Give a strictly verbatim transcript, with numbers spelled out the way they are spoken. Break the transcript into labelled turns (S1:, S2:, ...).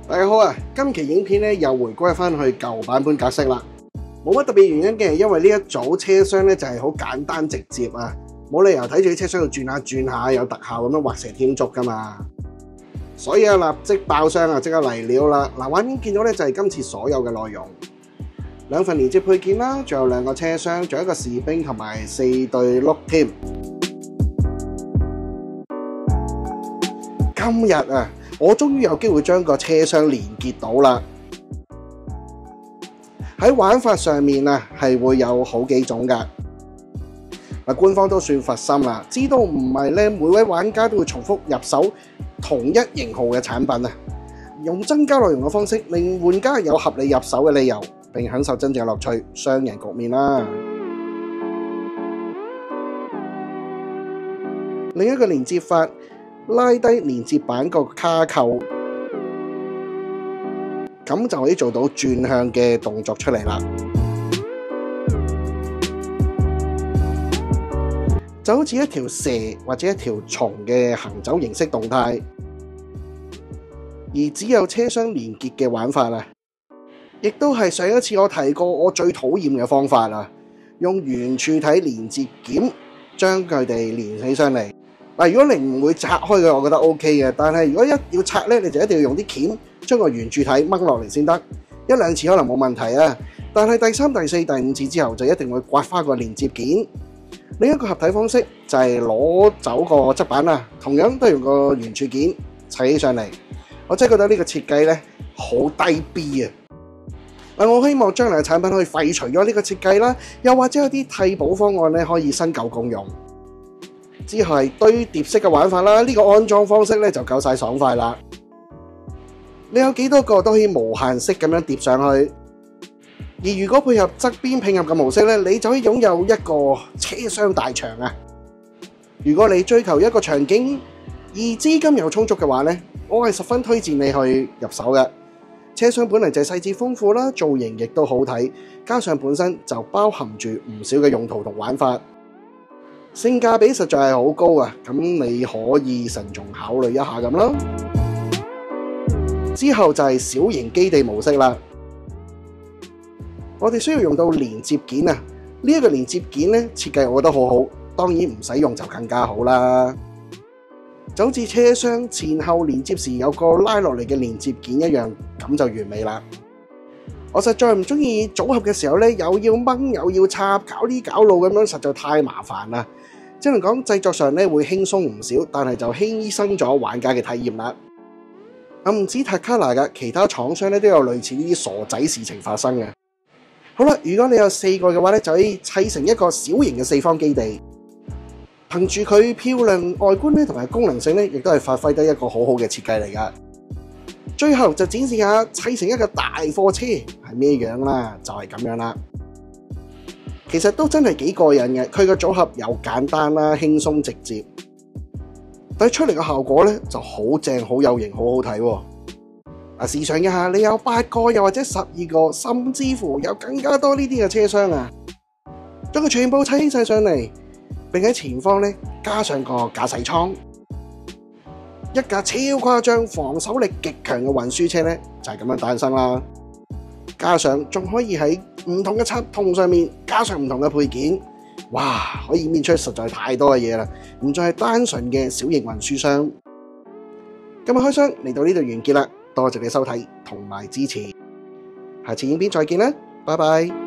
S1: 大家好啊！今期影片咧又回歸翻去舊版本格式啦，冇乜特別原因嘅，因為呢一組車廂咧就係好簡單直接啊，冇理由睇住啲車廂度轉下轉下有特效咁樣畫蛇添足噶嘛，所以啊立即爆箱啊，即刻嚟料啦！嗱，畫面見到咧就係今次所有嘅內容，兩份連接配件啦，仲有兩個車廂，仲有一個士兵同埋四對轆添。今日啊！我終於有機會將個車廂連結到啦！喺玩法上面啊，係會有好幾種㗎。嗱，官方都算佛心啦，知道唔係咧每位玩家都會重複入手同一型號嘅產品啊，用增加內容嘅方式，令玩家有合理入手嘅理由，並享受真正嘅樂趣，雙贏局面啦。另一個連接法。拉低連接板個卡扣，咁就可以做到轉向嘅動作出嚟啦。就好似一條蛇或者一條蟲嘅行走形式動態，而只有車廂連結嘅玩法啊，亦都係上一次我提過我最討厭嘅方法啊，用圓柱體連接件將佢哋連起上嚟。嗱，如果你唔會拆開嘅，我覺得 O K 嘅。但係如果一要拆咧，你就一定要用啲鉗將個圓柱體掹落嚟先得。一兩次可能冇問題啊，但係第三、第四、第五次之後就一定會刮花個連接件。另一個合體方式就係攞走個側板啊，同樣都用個圓柱件砌起上嚟。我真係覺得呢個設計咧好低 B 啊！嗱，我希望將來嘅產品可以廢除咗呢個設計啦，又或者有啲替補方案咧可以新舊共用。之後係堆疊式嘅玩法啦，呢個安裝方式咧就夠晒爽快啦。你有幾多個都可以無限式咁樣疊上去，而如果配合側邊拼合嘅模式咧，你就可以擁有一個車廂大牆啊！如果你追求一個場景而資金又充足嘅話咧，我係十分推薦你去入手嘅。車廂本嚟就係細節豐富啦，造型亦都好睇，加上本身就包含住唔少嘅用途同玩法。性價比實在係好高啊！咁你可以慎重考慮一下咁啦。之後就係小型基地模式啦。我哋需要用到連接件啊！呢一個連接件咧設計我覺得好好，當然唔使用就更加好啦。就好似車廂前後連接時有個拉落嚟嘅連接件一樣，咁就完美啦。我實在唔中意組合嘅時候咧，又要掹又要插，搞呢搞路咁樣，實在太麻煩啦。只能講製作上咧會輕鬆唔少，但係就犧牲咗玩家嘅體驗啦。唔止 Takara 嘅，其他廠商咧都有類似呢啲傻仔事情發生嘅。好啦，如果你有四個嘅話咧，就可以砌成一個小型嘅四方基地。憑住佢漂亮外觀咧同埋功能性咧，亦都係發揮得一個好好嘅設計嚟噶。最後就展示下砌成一個大貨車係咩樣啦，就係咁樣啦。其實都真係幾過癮嘅，佢個組合又簡單啦，輕鬆直接，但係出嚟嘅效果咧就好正、好有型、好好睇喎。啊，試想一下，你有八個又或者十二個，甚至乎有更加多呢啲嘅車廂啊，將佢全部砌晒上嚟，並喺前方咧加上個駕駛艙。一架超誇張、防守力極強嘅運輸車咧，就係咁樣誕生啦。加上仲可以喺唔同嘅插筒上面加上唔同嘅配件，哇！可以搣出實在太多嘅嘢啦，唔再係單純嘅小型運輸箱。今日開箱嚟到呢度完結啦，多謝你收睇同埋支持，下次影片再見啦，拜拜。